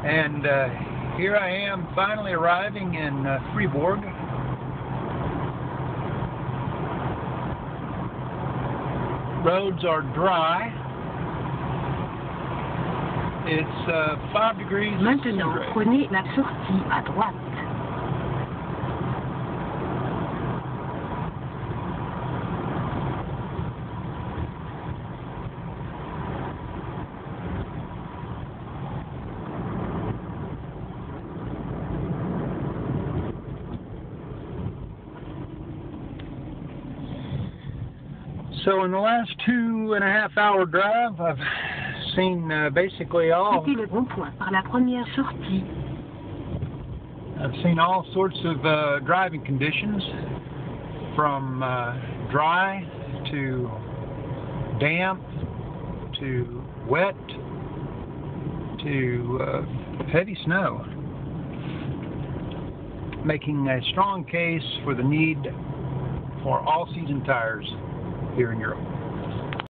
And here I am finally arriving in Fribourg. Roads are dry. It's 5 degrees Maintenant, centigrade. prenez la sortie à droite. So in the last 2.5 hour drive, I've seen basically all. Quittez le rond-point par la première sortie. I've seen all sorts of driving conditions, from dry to damp to wet to heavy snow, making a strong case for the need for all-season tires here in Europe.